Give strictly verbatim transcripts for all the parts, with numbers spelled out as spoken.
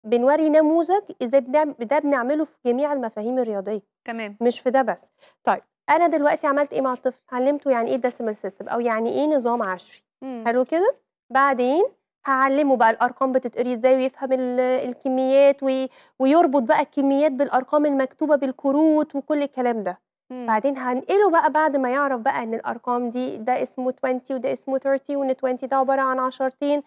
بنوري نموذج ازاي بنعم- ده بنعمله في جميع المفاهيم الرياضيه، تمام. مش في ده بس. طيب انا دلوقتي عملت ايه مع الطفل؟ علمته يعني ايه ديسيمال سيستم او يعني ايه نظام عشري. إمم. حلو كده. بعدين هعلمه بقى الارقام بتتقري ازاي، ويفهم ال- الكميات وي- ويربط بقى الكميات بالارقام المكتوبه بالكروت وكل الكلام ده. إمم. بعدين هنقله بقى بعد ما يعرف بقى ان الارقام دي ده اسمه عشرين وده اسمه ثلاثين، وان عشرين ده عباره عن عشرتين.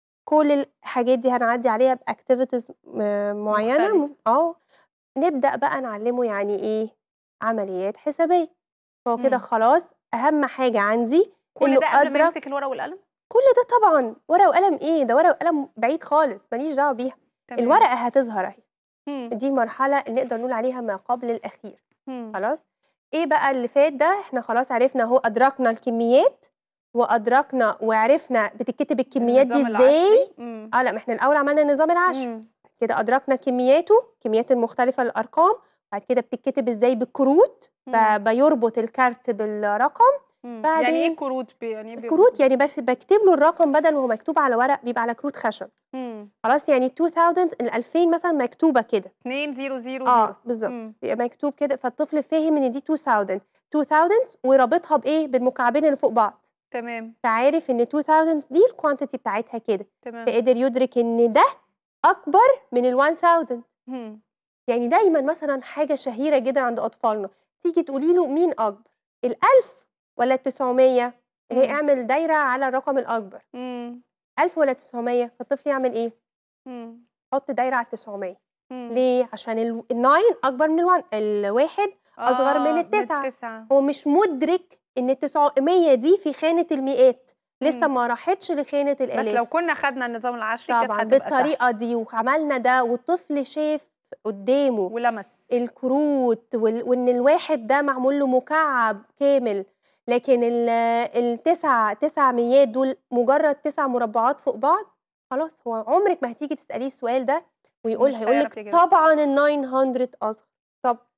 كل الحاجات دي هنعدي عليها باكتيفيتيز معينه مختلف. م- اه نبدا بقى نعلمه يعني ايه عمليات حسابيه. هو كده إمم. خلاص. اهم حاجه عندي كل انه ده قبل ما ادرك. يمسك الورقة والقلم؟ كل ده طبعا ورقه وقلم ايه؟ ده ورقه وقلم بعيد خالص، ماليش دعوه بيها. تمام. الورقه هتظهر اهي. إمم. دي المرحله اللي نقدر نقول عليها ما قبل الاخير. إمم. خلاص. إيه بقى اللي فات ده؟ إحنا خلاص عرفنا أهو، أدركنا الكميات، وأدركنا وعرفنا بتتكتب الكميات دي النظام إزاي. العشري. إمم. آه لأ، ما إحنا الأول عملنا النظام العشري، إمم. كده أدركنا كمياته، الكميات المختلفة للأرقام، بعد كده بتتكتب إزاي بالكروت، إمم. ب بيربط الكارت بالرقم. إمم. يعني إيه بعدين الكروت ب يعني إيه بيربط الكروت ال يعني بس باكتب له الرقم بدل ما هو مكتوب على ورق بيبقى على كروت خشب. إمم. خلاص، يعني ألفين الألفين مثلًا مكتوبة كده. اتنين صفر صفر صفر. آه، بالضبط، إمم. بيبقى مكتوب كده، فالطفل فِهِم إن دي ألفين، ألفين ورابطها بإيه، بالمكعبين اللي فوق بعض، تمام. فعارف إن ألفين دي الquantity بتاعتها كده، تمام. فقدر يدرك إن ده أكبر من ال1000. إمم. يعني دايمًا مثلًا حاجة شهيرة جدًا عند أطفالنا، تيجي تقولي له مين أكبر، الألف والّا التسعمية؟ اللي هي إمم. اعمل دايرة على الرقم الأكبر، إمم. ألف والّا تسعمية؟ فالطفل يعمل إيه؟ إمم. حُط دايرة على التسعمية. إمم. ليه؟ عشان ال التسعة أكبر من الواحد، الواحد أصغر من آه، من التسعة. التسعة. هو مش مُدرك إن التسعمية دي في خانة المئات، لسه إمم. ما راحتش لخانة بس لو الآلاف. كنا خدنا النظام العشري كانت طبعًا هتبقى سهل. بالطريقة دي وعملنا ده والطفل شاف قدّامه ولمس. الكروت وال وإن الواحد ده معمول له مكعب كامل، لكن ال التسع تسع مِيّات دول مجرد تسع مربعات فوق بعض. خلاص، هو عمرِك ما هتيجي تسأليه السؤال ده ويقول مش هيقول هيعرف لِك يجاوب. طبعًا التسعمية أصغر. طب